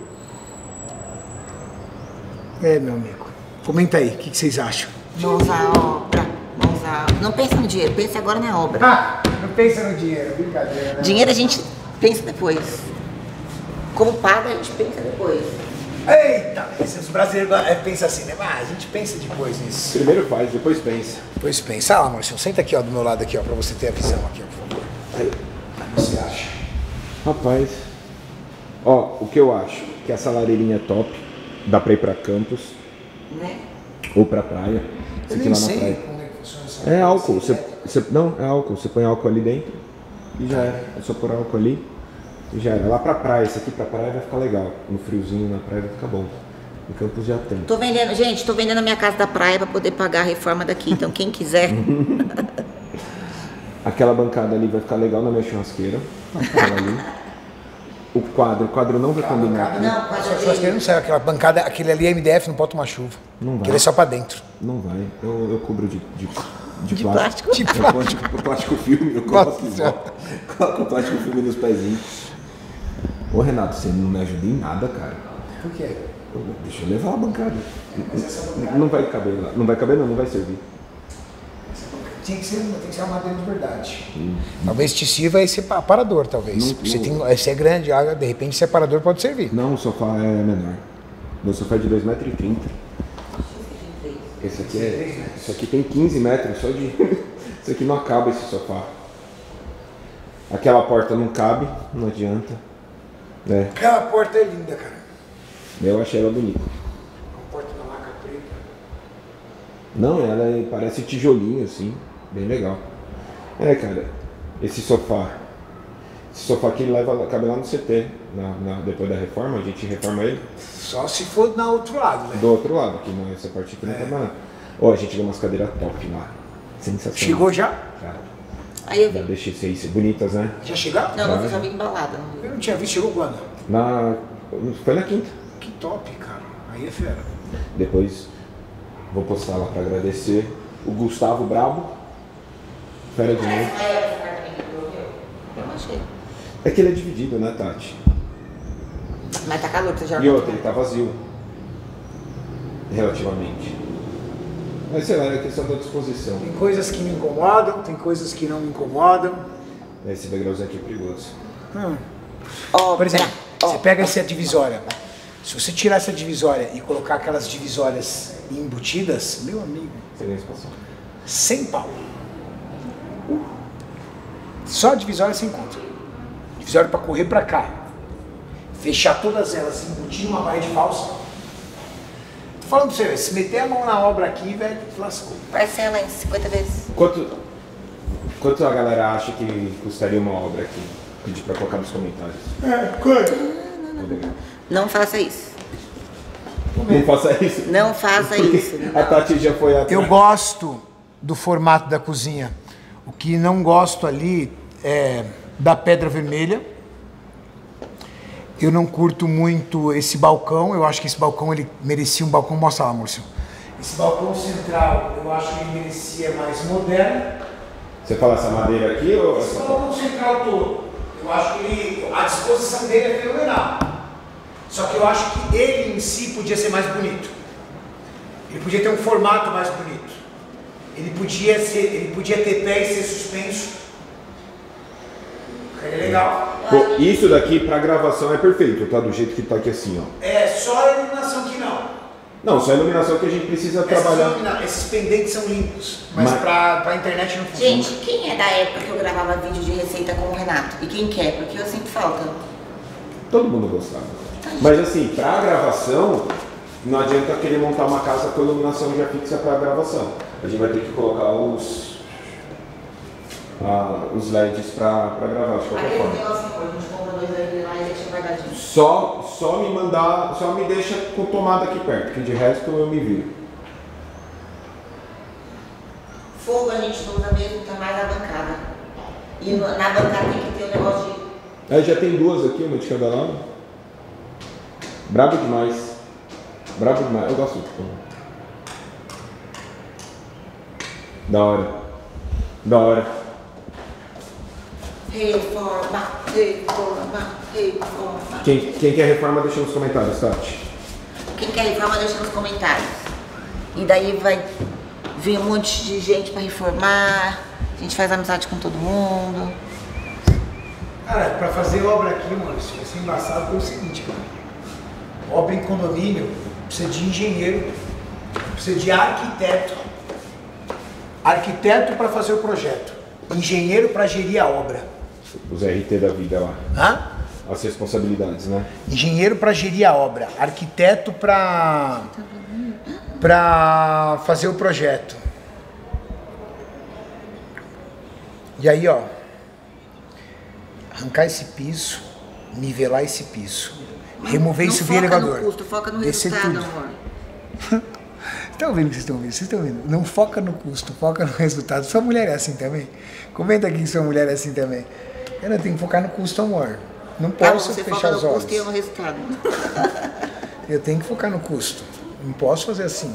É, meu amigo. Comenta aí, o que, que vocês acham? Mãos à obra. Mãos à... Não pensa no dinheiro, pensa agora na obra. Ah, não pensa no dinheiro, brincadeira. Né? Dinheiro a gente pensa depois. Como paga, a gente pensa depois. Eita, os brasileiros é, pensam assim, né? Ah, a gente pensa depois nisso. Primeiro faz, depois pensa. Depois pensa. Ah lá, Marcelo, senta aqui ó, do meu lado aqui, ó, pra você ter a visão aqui, ó, por favor. Aí. O que você acha? Rapaz, ó, o que eu acho? Que essa lareirinha é top, dá pra ir pra campus Né? ou pra praia. Você Eu aqui nem lá na sei praia. como é que funciona essa É álcool, você, você, não, é álcool, você põe álcool ali dentro e já era. É só pôr álcool ali e já era. Lá pra praia, esse aqui pra praia vai ficar legal. No friozinho na praia vai ficar bom. No campus já tem. Tô vendendo, gente, tô vendendo a minha casa da praia pra poder pagar a reforma daqui. Então quem quiser. Aquela bancada ali vai ficar legal na minha churrasqueira. Aquela ali. O quadro, o quadro não vai combinar aqui. Não, Só quase que ele não sai, aquela bancada, aquele ali é M D F, não pode tomar chuva. Não vai. Aquele é só pra dentro. Não vai. Eu, eu cubro de, de, de, De plástico. plástico? De Eu plástico, eu plástico filme, eu Nossa coloco, Senhora. coloco o plástico filme nos pezinhos. Ô Renato, você não me ajuda em nada, cara. Por quê? Eu- Deixa eu levar a bancada. Não vai caber lá. Não vai caber não, não vai servir. Tinha que ser, tem que ser uma madeira de verdade. Talvez te sirva esse aparador, talvez. Não, Você não. tem, esse é grande, ah, de repente esse aparador pode servir. Não, o sofá é menor. Meu sofá é de dois metros e trinta. Esse aqui é. Isso aqui tem quinze metros só de. Isso aqui não acaba esse sofá. Aquela porta não cabe, não adianta. É, Aquela porta é linda, cara. eu achei ela bonita. A porta da laca preta. Não, ela é- parece tijolinho assim, bem legal. É, cara, esse sofá. Esse sofá aqui leva, cabe lá no C T. Na, na- depois da reforma, a gente reforma ele. Só se for no outro lado, né? Do outro lado, que não é essa parte aqui não tá mais. Ó, a gente ganhou umas cadeiras top lá. Sensacional. Chegou já? Já, Aí eu já vi. deixei isso aí, bonitas, né? Já chegaram? Não, não, eu só vi embalada. não vi. Eu não tinha visto, chegou quando? Na. Foi na quinta. Que top, cara. Aí é fera. Depois vou postar lá pra agradecer. O Gustavo Brabo. Fera de novo. Eu achei. É que ele é dividido, né, Tati? Mas tá calor, você já. E outra, ele tá vazio. Relativamente. Mas sei lá, é questão da disposição. Tem coisas que me incomodam, tem coisas que não me incomodam. Esse degrauzinho aqui é perigoso. Hum. Ó, Por exemplo, ó, você pega essa divisória. Se você tirar essa divisória e colocar aquelas divisórias embutidas, meu amigo, Seria espação. sem pau. Só a divisória sem conta. Divisória para correr para cá. Fechar todas elas, embutir uma barra de falsa. Tô falando pra você, se meter a mão na obra aqui, velho, lascou. parcela em cinquenta vezes. Quanto, quanto a galera acha que custaria uma obra aqui? Pedir pra colocar nos comentários. É, quanto? Não faça isso. Não faça isso. Não faça isso. A Tati já foi atrás. Eu gosto do formato da cozinha. O que não gosto ali é da pedra vermelha. Eu não curto muito esse balcão, eu acho que esse balcão ele merecia um balcão, mostra lá, Márcio. Esse balcão central, eu acho que ele merecia mais moderno. Você fala essa madeira aqui ou Esse essa? balcão central todo, eu acho que ele, a disposição dele é fenomenal. Só que eu acho que ele em si podia ser mais bonito. Ele podia ter um formato mais bonito. Ele podia, ser, ele podia ter pé e ser suspenso. É legal. Pô, isso daqui pra gravação é perfeito, tá? Do jeito que tá aqui assim, ó. É só a iluminação que não. Não, só a iluminação que a gente precisa Essas trabalhar. ilumina- esses pendentes são limpos, mas, Mas- pra, pra internet não funciona. Gente, quem é da época que eu gravava vídeo de receita com o Renato? E quem quer? Porque eu sinto falta. Todo mundo gostava. Mas assim, pra gravação, não adianta querer montar uma casa com iluminação já fixa pra gravação. A gente vai ter que colocar os, ah, os L E Ds pra, pra gravar, de qualquer Aquele forma. negócio que a gente compra dois ali lá e deixa guardadinho. Só, só me mandar, só me deixa com tomada aqui perto, que de resto eu me viro. Fogo a gente não usa mesmo, tá mais na bancada. E no- na bancada tem que ter um negócio de... Aí já tem duas aqui, uma de cada lado. Brabo demais. Brabo demais. Eu gosto de Da hora. Da hora. Reforma, reforma, reforma. Quem, quem quer reforma, deixa nos comentários, Tati. Quem quer reforma, deixa nos comentários. E daí vai vir um monte de gente pra reformar. A gente faz amizade com todo mundo. Cara, pra fazer obra aqui, mano, isso vai ser embaçado pelo seguinte, cara. Obra em condomínio precisa de engenheiro, precisa de arquiteto. Arquiteto para fazer o projeto, engenheiro para gerir a obra. Os R T da vida lá. Hã? As responsabilidades, né? Engenheiro para gerir a obra, arquiteto para para fazer o projeto. E aí, ó, arrancar esse piso, nivelar esse piso, remover Não isso via foca elevador. no custo, foca no descer resultado, tudo. amor. Estão ouvindo o que vocês estão ouvindo? Vocês estão ouvindo? Não foca no custo, foca no resultado. Sua mulher é assim também? Comenta aqui que sua mulher é assim também. Ela tem que focar no custo, amor. Não Ah, posso você fechar foca os no olhos. custo e eu no resultado. Eu tenho que focar no custo. Não posso fazer assim.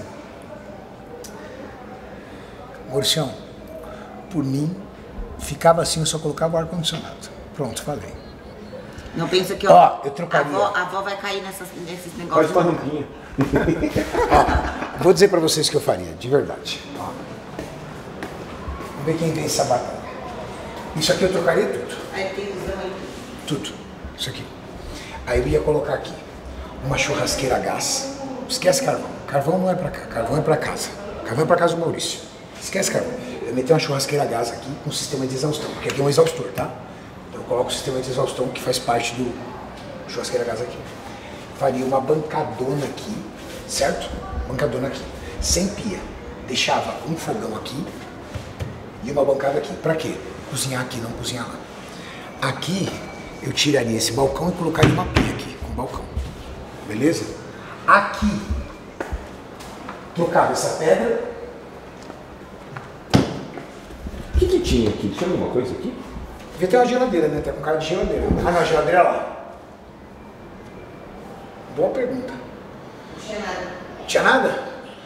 Maurício, por mim, ficava assim, eu só colocava o ar-condicionado. Pronto, falei. Não pensa que, ó, Ó, eu trocaria. A avó, a avó vai cair nessas, nesses Faz negócios. uma rampinha. Vou dizer pra vocês o que eu faria, de verdade. Ó. Vamos ver quem vence essa batalha. Isso aqui eu trocaria tudo. Aí tem visão aí. Tudo. Isso aqui. Aí eu ia colocar aqui uma churrasqueira a gás. Esquece carvão. Carvão não é pra cá. Carvão é pra casa. Carvão é pra casa do Maurício. Esquece carvão. Eu meter uma churrasqueira a gás aqui com sistema de exaustão. Porque aqui é um exaustor, tá? Então eu coloco o sistema de exaustão que faz parte do churrasqueira a gás aqui. Faria uma bancadona aqui, certo? Bancadona aqui. Sem pia. Deixava um fogão aqui e uma bancada aqui. Pra quê? Cozinhar aqui, não cozinhar lá. Aqui eu tiraria esse balcão e colocaria uma pia aqui, com balcão. Beleza? Aqui, trocava essa pedra. O que, que tinha aqui? Tinha alguma coisa aqui? Devia ter uma geladeira, né? Tá com cara de geladeira. Ah, não, a geladeira é lá. Boa pergunta. Não tinha nada. Tinha nada?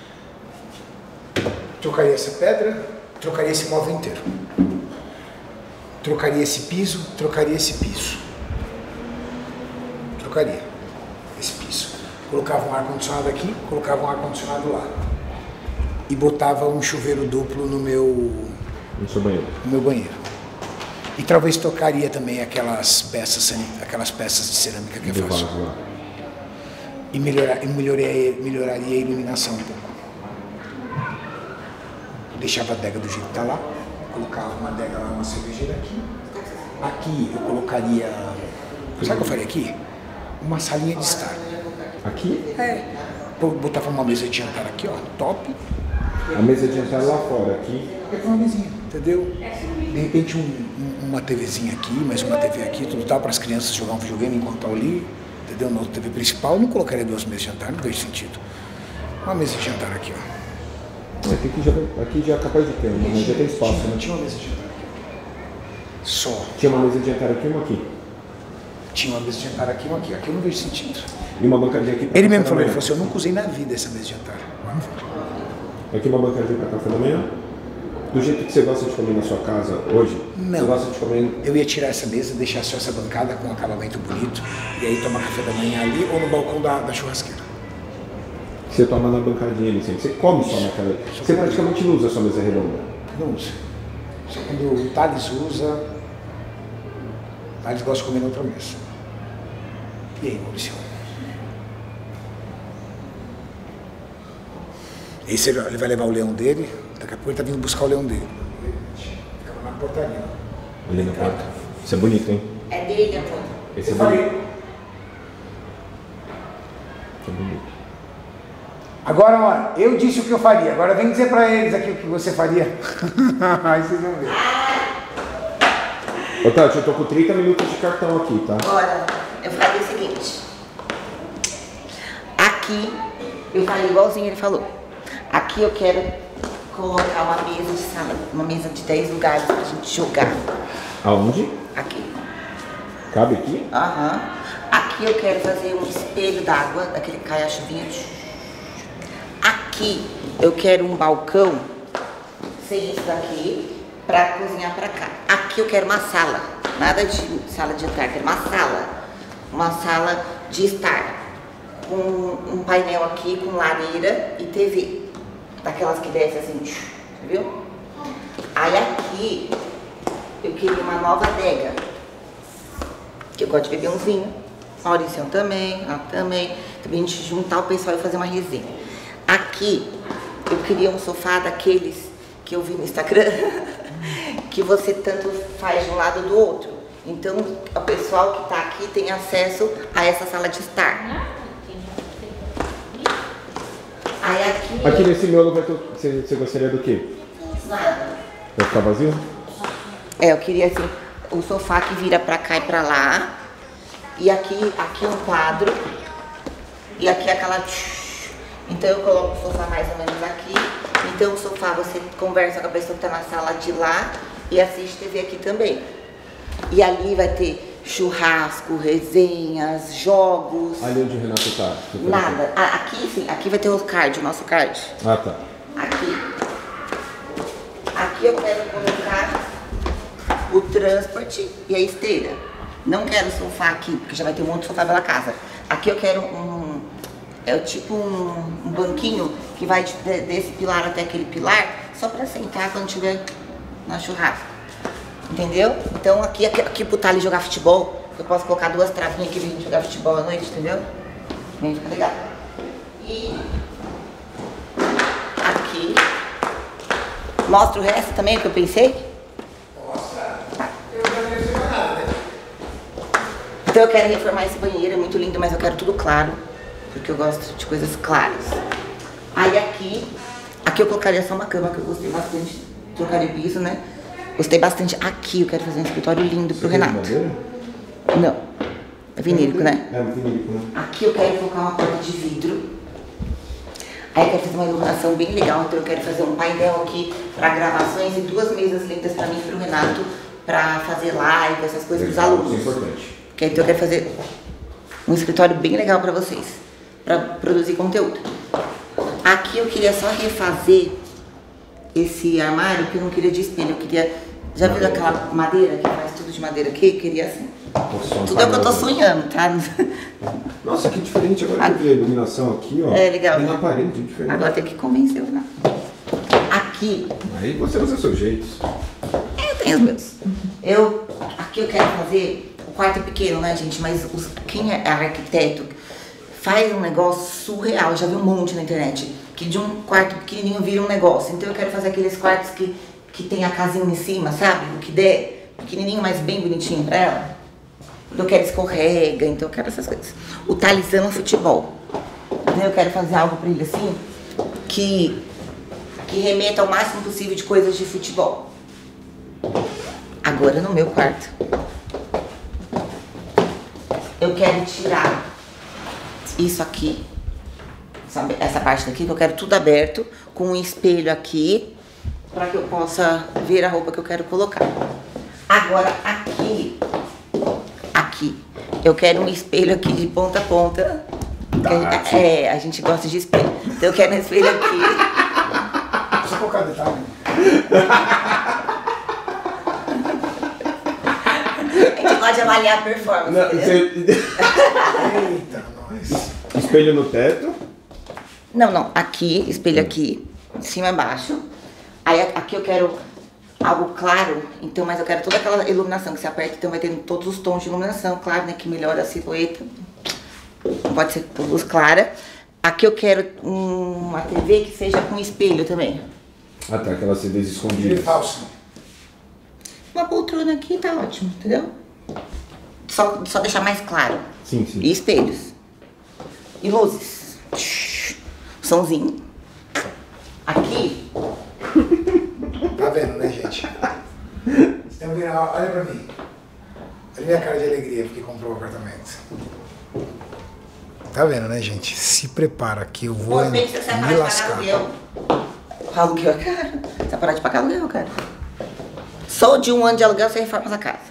Trocaria essa pedra, trocaria esse móvel inteiro. Trocaria esse piso, trocaria esse piso. Trocaria esse piso. Colocava um ar-condicionado aqui, colocava um ar-condicionado lá. E botava um chuveiro duplo no meu, No seu banheiro. no meu banheiro. E talvez trocaria também aquelas peças, sani- aquelas peças de cerâmica que eu De faço. vaso lá. E melhorar, e melhoraria, melhoraria a iluminação um pouco. Deixava a adega do jeito que tá lá, colocava uma adega lá, uma cervejeira aqui. Aqui eu colocaria. Sabe o que eu faria aqui? Uma salinha de estar. Aqui? É. Pô, botava uma mesa de jantar aqui, ó, top. A mesa de jantar lá fora. Aqui. Pegava uma mesinha, entendeu? De repente um, um- uma TVzinha aqui, mais uma T V aqui, tudo tal, para as crianças jogar um videogame enquanto estão ali. Entendeu? Na T V principal, eu não colocaria duas mesas de jantar, não vejo sentido. Uma mesa de jantar aqui, ó. Aqui já, aqui já é capaz de ter, mas já tem espaço, Tinha, né? tinha uma mesa de jantar aqui. Só. Tinha uma mesa de jantar aqui e uma aqui. tinha uma mesa de jantar aqui e uma aqui. Aqui eu não vejo sentido. E uma bancadinha aqui pra Ele mesmo café falou, da ele manhã. falou assim, eu nunca usei na vida essa mesa de jantar. Vamos ver. Aqui uma bancadinha pra café da manhã. Do jeito que você gosta de comer na sua casa hoje? Não. Você gosta de comer... Eu ia tirar essa mesa, deixar só essa bancada com um acabamento bonito e aí tomar café da manhã ali ou no balcão da, da churrasqueira. Você toma na bancadinha ali sempre. Você come só naquela... Você praticamente não usa a sua mesa redonda. Não usa. Só quando o Thales usa, o Thales gosta de comer na outra mesa. E aí, Maurício? Esse ele vai levar o leão dele, daqui a pouco ele tá vindo buscar o leão dele. Ficava na portaria. Ali na porta. Isso é bonito, hein? É dele, amor. Esse é Eu bonito. falei, Isso é bonito. agora, ó, eu disse o que eu faria, agora vem dizer pra eles aqui o que você faria. Aí vocês vão ver. Ô Tati, eu tô com trinta minutos de cartão aqui, tá? Agora, eu faria o seguinte. Aqui, eu faria igualzinho ele falou. Aqui eu quero colocar uma mesa de sala, uma mesa de dez lugares pra gente jogar. Aonde? Aqui. Cabe aqui? Aham. Aqui eu quero fazer um espelho d'água, daquele que cai a chuvinha. Aqui eu quero um balcão, sem isso daqui, pra cozinhar pra cá. Aqui eu quero uma sala, nada de sala de entrar, quero uma sala. Uma sala de estar, com um painel aqui, com lareira e T V. Daquelas que desce assim, viu? Aí aqui eu queria uma nova adega, que eu gosto de beber um vinho. Maurício também, ela também. Também a gente juntar o pessoal e fazer uma resenha. Aqui eu queria um sofá daqueles que eu vi no Instagram, que você tanto faz de um lado do outro. Então o pessoal que tá aqui tem acesso a essa sala de estar. Aí aqui... Aqui nesse miolo vai ter... Você, você gostaria do quê? Nada. Vai ficar vazio? É, eu queria assim, o sofá que vira pra cá e pra lá. E aqui, aqui um quadro. E aqui aquela... Então eu coloco o sofá mais ou menos aqui. Então o sofá você conversa com a pessoa que tá na sala de lá e assiste T V aqui também. E ali vai ter churrasco, resenhas, jogos. Ali onde o Renato tá. Nada. Ah, aqui sim, aqui vai ter o card, o nosso card. Ah, tá. Aqui. Aqui eu quero colocar o transporte e a esteira. Não quero sofá aqui, porque já vai ter um monte de sofá pela casa. Aqui eu quero um... É tipo um, um banquinho que vai de, desse pilar até aquele pilar, só pra sentar quando tiver na churrasco. Entendeu? Então aqui, aqui, aqui pro Thales jogar futebol, eu posso colocar duas travinhas aqui pra gente jogar futebol à noite, entendeu? Vem, fica legal. E aqui, mostra o resto também, o que eu pensei? Nossa, eu já não sei mais nada, né? Então eu quero reformar esse banheiro, é muito lindo, mas eu quero tudo claro, porque eu gosto de coisas claras. Aí aqui, aqui eu colocaria só uma cama, que eu gostei bastante, trocaria o piso, né? Gostei bastante. Aqui eu quero fazer um escritório lindo pro Renato. Não, é vinílico, né? É, vinílico, né? Aqui eu quero colocar uma porta de vidro. Aí eu quero fazer uma iluminação bem legal, então eu quero fazer um painel aqui para gravações e duas mesas lindas para mim e pro Renato, para fazer live, essas coisas pros Legal, alunos. isso é importante. Que então eu quero fazer um escritório bem legal para vocês, para produzir conteúdo. Aqui eu queria só refazer esse armário, que eu não queria de espelho, eu queria... Já viu aquela madeira que faz tudo de madeira aqui? Eu queria assim. Nossa, Tudo é o que eu tô sonhando, tá? Nossa, que diferente. Agora que eu vi a iluminação aqui, ó. É legal, E né? na parede, diferente. Agora tem que convencer o Renato. Aqui, Aí você usa seus jeitos. eu tenho os meus. Eu, aqui eu quero fazer, o quarto é pequeno, né, gente? Mas os, quem é arquiteto faz um negócio surreal. Eu já vi um monte na internet. Que de um quarto pequenininho vira um negócio. Então eu quero fazer aqueles quartos que, que tem a casinha em cima, sabe? O que der, pequenininho, mas bem bonitinho pra ela. Eu quero escorrega, então eu quero essas coisas. O Thales ama futebol. Então eu quero fazer algo pra ele assim, que, que remeta ao máximo possível de coisas de futebol. Agora no meu quarto, eu quero tirar isso aqui, sabe, essa parte daqui, que eu quero tudo aberto, com um espelho aqui, para que eu possa ver a roupa que eu quero colocar. Agora aqui, aqui, Eu quero um espelho aqui de ponta a ponta. Tá. É, a gente gosta de espelho. Então eu quero um espelho aqui. Só colocar detalhe. A gente pode avaliar a performance. Não, você... Eita, nós. Espelho no teto. Não, não. Aqui, espelho aqui, de cima e baixo. Aí aqui eu quero algo claro, então, mas eu quero toda aquela iluminação que você aperta, então vai tendo todos os tons de iluminação, claro, né? Que melhora a silhueta. Pode ser com luz clara. Aqui eu quero uma T V que seja com espelho também. Ah tá, aquelas T Vs Ele escondidas. falso. Uma poltrona aqui tá ótimo, entendeu? Só, só deixar mais claro. Sim, sim. E espelhos. E luzes. Somzinho. Aqui. Tá vendo, né, gente? Vocês estão vendo? Olha pra mim. Olha minha cara de alegria porque comprou o apartamento. Tá vendo, né, gente? Se prepara que eu vou Pô, pensa que você vai me parar de pagar lascar. aluguel. Aluguel é caro. Você vai parar de pagar aluguel, cara. Só de um ano de aluguel você reforma essa casa.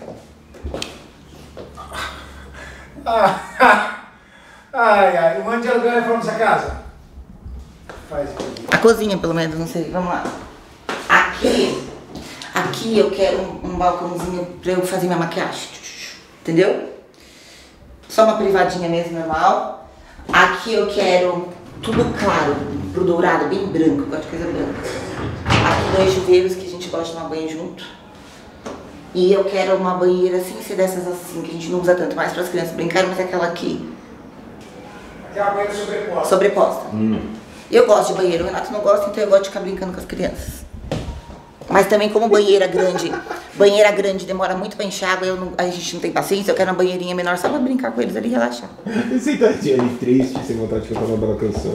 Ah, ai, ai. Um ano de aluguel reforma essa casa? Faz isso aqui. A cozinha, pelo menos, não sei. Vamos lá. Aqui, aqui eu quero um, um balcãozinho pra eu fazer minha maquiagem. Entendeu? Só uma privadinha mesmo, normal. Aqui eu quero tudo claro, pro dourado, bem branco. Eu gosto de coisa branca. Aqui dois chuveiros que a gente gosta de tomar banho junto. E eu quero uma banheira assim, ser dessas assim, que a gente não usa tanto, mais para as crianças brincarem, mas é aquela aqui. Aquela banheira sobreposta. Sobreposta. Hum. Eu gosto de banheiro, o Renato não gosta, então eu gosto de ficar brincando com as crianças. Mas também como banheira grande, banheira grande demora muito pra encher água, eu não, a gente não tem paciência, eu quero uma banheirinha menor só pra brincar com eles ali e relaxar. Sentadinha ali triste, sem vontade de cantar uma bela canção.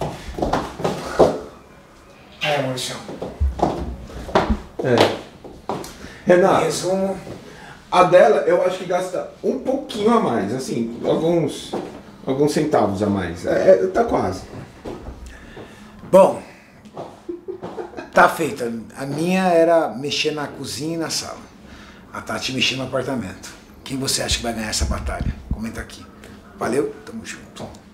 É, Maurício. É. Renato, Resumo. a dela eu acho que gasta um pouquinho a mais, assim, alguns, alguns centavos a mais. É, é, tá quase. Bom, tá feita. A minha era mexer na cozinha e na sala. A Tati mexer no apartamento. Quem você acha que vai ganhar essa batalha? Comenta aqui. Valeu, tamo junto.